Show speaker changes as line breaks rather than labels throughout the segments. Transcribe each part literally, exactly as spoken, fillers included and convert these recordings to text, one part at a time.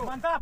mantap.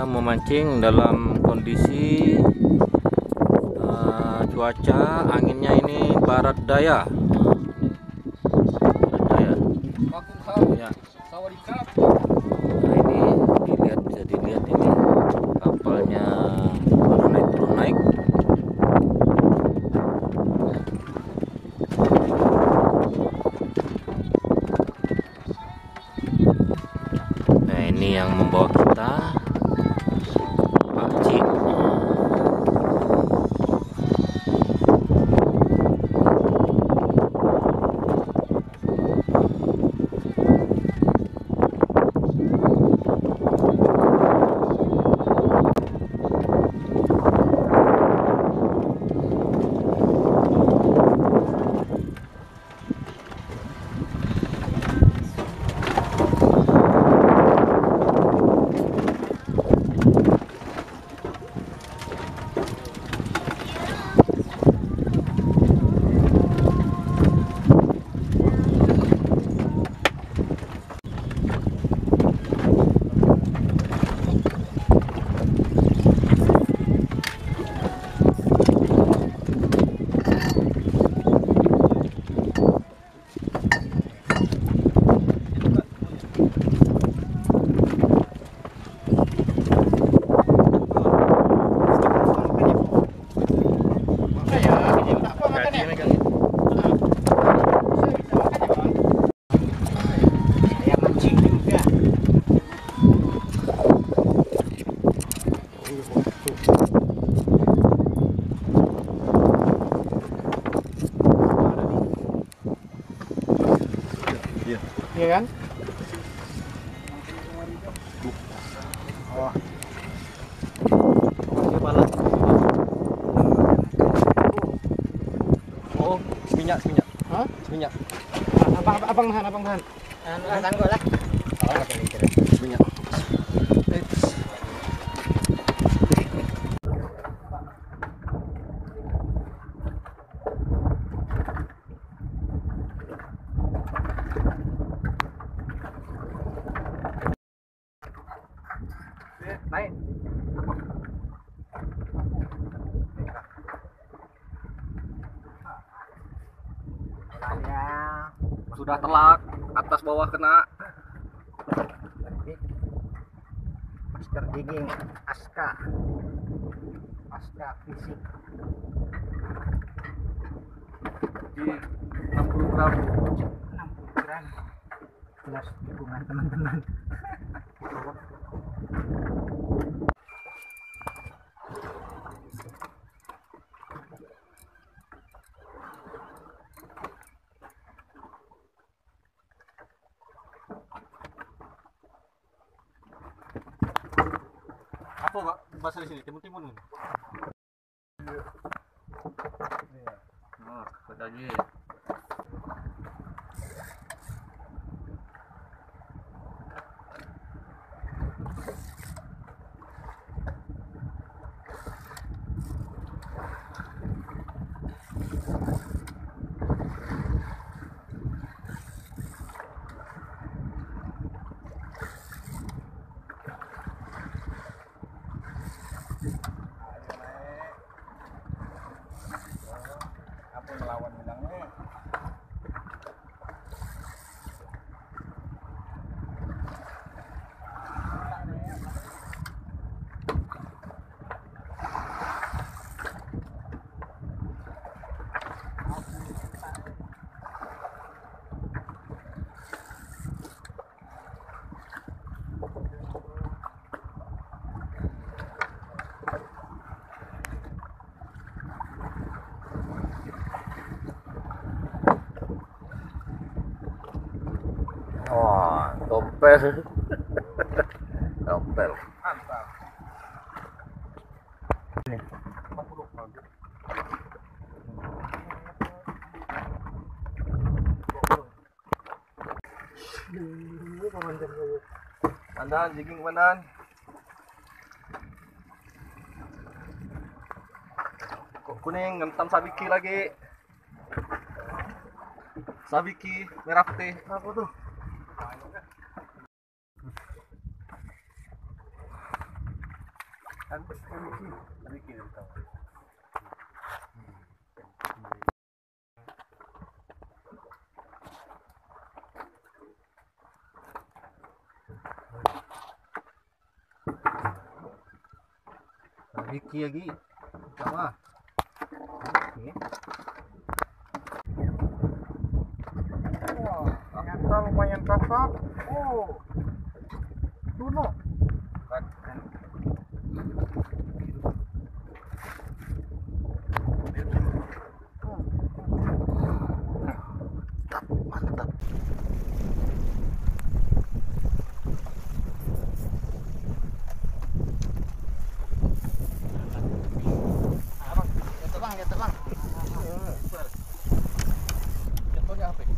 memancing dalam kondisi uh, cuaca anginnya ini barat daya. Barat daya. Ya. Nah, ini dilihat, bisa dilihat ini kapalnya baru naik turun naik. Nah, ini yang membawa kita Pak Cik.
Iya kan? Oh.
Oh, minyak, minyak.
Hah?
Minyak.
Abang, abang tahan, abang tahan. Tahan gua lah. Oh,
Minyak.
Naik.
Sudah telak, atas bawah kena.
Masker digging Aska. Aska fisik.
Di enam puluh gram.
enam puluh gram. Jelas dukungan teman-teman.
Apa Pak bahasa di sini? Timun-timun. Nah, lagi.
Apa melawan bilangnya?
Wah, tompel. Tompel.
Mantap.
Mandan, jigging mandan. Kok kuning, ngentam sabiki lagi. Sabiki, merah putih.
Apa tuh? Kan kami kami kiri tahu. Ricky lagi sama. Oke. Wah, ternyata lumayan kasar. Oh. Tuno. Mantap.
Terbang, ya terbang. Jatuhnya apa?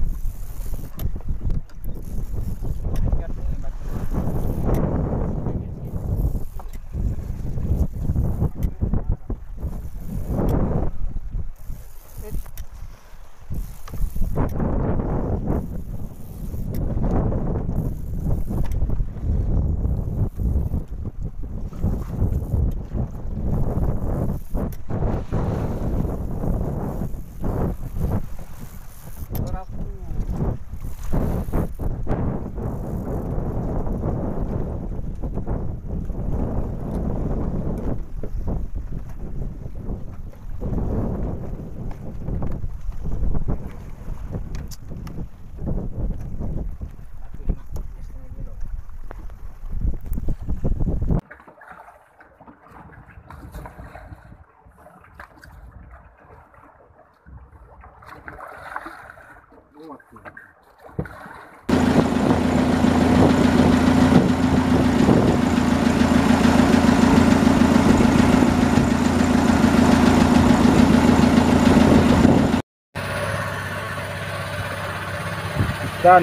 Done.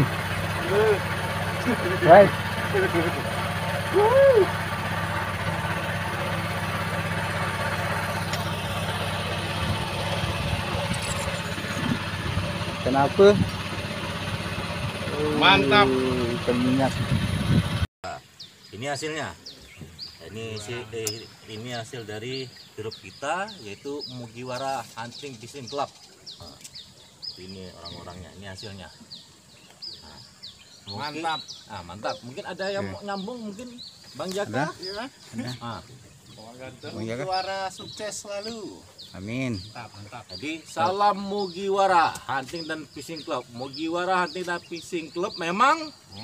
Right. Kenapa?
Mantap.
Oh, ikan minyak.
Ini hasilnya. Ini si eh, ini hasil dari grup kita yaitu Mugiwara Hunting Fishing Club. Nah, ini orang-orangnya, ini hasilnya. Nah, mungkin,
Mantap.
Ah, mantap. Mungkin ada yang mau nyambung mungkin Bang Jaka.
Iya.
Ah,
Suara sukses selalu.
Amin.
Mantap, mantap.
jadi salam Mugiwara Hunting dan Fishing Club. Mugiwara Hunting dan Fishing Club memang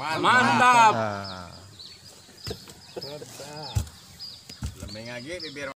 mantap.
Ah.
Lemeng lagi bibir